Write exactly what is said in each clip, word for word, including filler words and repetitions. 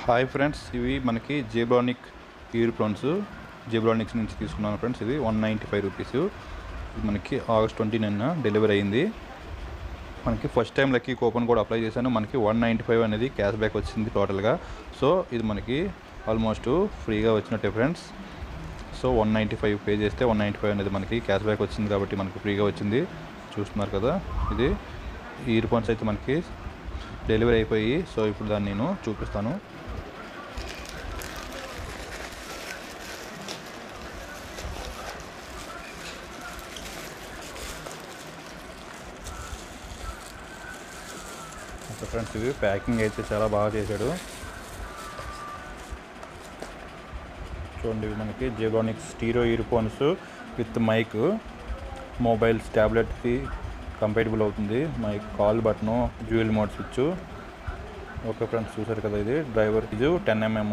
Hi friends, ఇవి మనకి జేబ్రానిక్ ear phones Zebronics నుంచి తీసుకున్నాను ఫ్రెండ్స్. ఇది వన్ నైంటీ ఫైవ్ రూపీస్. ఇది మనకి ఆగస్ట్ ట్వంటీ నైన్ డెలివరీ అయింది. మనకి ఫస్ట్ టైం లక్కీ కూపన్ కూడా అప్లై చేశాను. మనకి వన్ నైంటీ ఫైవ్ అనేది క్యాష్ బ్యాక్ వచ్చింది టోటల్గా. సో ఇది మనకి ఆల్మోస్ట్ ఫ్రీగా వచ్చినట్టే friends. So one ninety five pay చేస్తే వన్ నైంటీ ఫైవ్ అనేది మనకి క్యాష్ బ్యాక్ వచ్చింది కాబట్టి మనకి ఫ్రీగా వచ్చింది. చూస్తున్నారు కదా, ఇది ఇయర్ ఫోన్స్ అయితే మనకి డెలివరీ అయిపోయి. సో ఇప్పుడు దాన్ని నేను చూపిస్తాను. ఫ్రెండ్స్, ఇవి ప్యాకింగ్ అయితే చాలా బాగా చేశాడు. చూడండి, ఇవి మనకి Zebronics stereo earphones with mic, mobiles, ట్యాబ్లెట్కి కంపాటిబుల్ అవుతుంది. Mic, call button, dual mode switch. Okay friends, చూసారు కదా, ఇది డ్రైవర్ ఇది ten MM,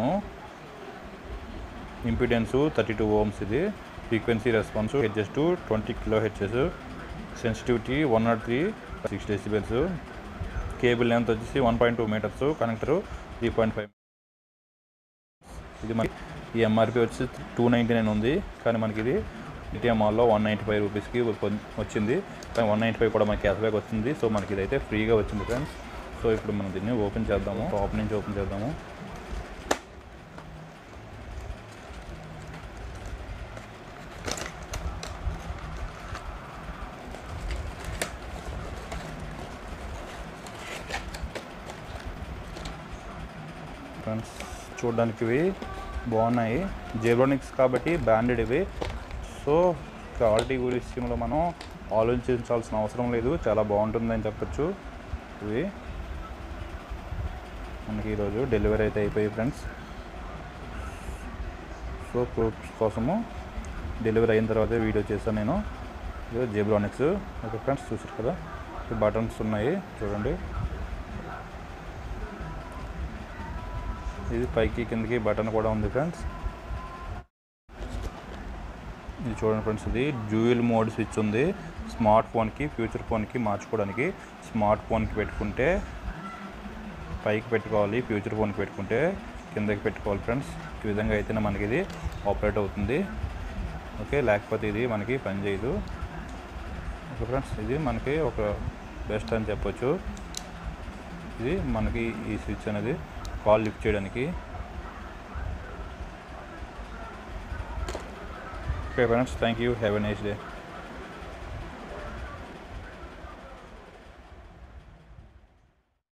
impedance thirty two ohms, ఇది frequency response HS to twenty kilo HS, sensitivity one nought three six decibels, cable length వచ్చేసి one point two metres, connector three point five. ఇది మనకి ఈ MRP వచ్చి two ninety nine ఉంది, కానీ మనకి ఇది పేటీఎం మాల్లో వన్ నైంటీ ఫైవ్ రూపీస్కి వచ్చింది. కానీ వన్ నైంటీ ఫైవ్ కూడా మనకి క్యాష్ బ్యాక్ వచ్చింది. సో మనకి ఇదైతే ఫ్రీగా వచ్చింది ఫ్రెండ్స్. సో ఇప్పుడు మనం దీన్ని ఓపెన్ చేద్దాము. టాప్ నుంచి ఓపెన్ చేద్దాము. ఫ్రెండ్స్, చూడడానికి ఇవి బాగున్నాయి. జేబ్రానిక్స్ కాబట్టి బ్రాండెడ్ ఇవి. సో క్వాలిటీ విషయంలో మనం ఆలోచించాల్సిన అవసరం లేదు, చాలా బాగుంటుందని చెప్పచ్చు. ఇవి మనకి ఈరోజు డెలివరీ అయితే అయిపోయాయి ఫ్రెండ్స్. సో ప్రూఫ్స్ కోసము డెలివరీ అయిన తర్వాత వీడియో చేశాను నేను. ఇది జేబ్రానిక్స్. ఓకే ఫ్రెండ్స్, చూసారు కదా, బటన్స్ ఉన్నాయి చూడండి. ఇది పైకి కిందకి బటన్ కూడా ఉంది ఫ్రెండ్స్. ఇది చూడండి ఫ్రెండ్స్, ఇది డ్యూయల్ మోడ్ స్విచ్ ఉంది. స్మార్ట్ ఫోన్కి, ఫ్యూచర్ ఫోన్కి మార్చుకోవడానికి. స్మార్ట్ ఫోన్కి పెట్టుకుంటే పైకి పెట్టుకోవాలి, ఫ్యూచర్ ఫోన్కి పెట్టుకుంటే కిందకి పెట్టుకోవాలి ఫ్రెండ్స్. ఈ విధంగా అయితేనే మనకి ఇది ఆపరేట్ అవుతుంది. ఓకే, లేకపోతే ఇది మనకి పని చేయదు. ఓకే ఫ్రెండ్స్, ఇది మనకి ఒక బెస్ట్ అని చెప్పొచ్చు. ఇది మనకి ఈ స్విచ్ అనేది కాల్ లిఫ్ట్ చేయడానికి. Okay friends, thank you, have a nice day.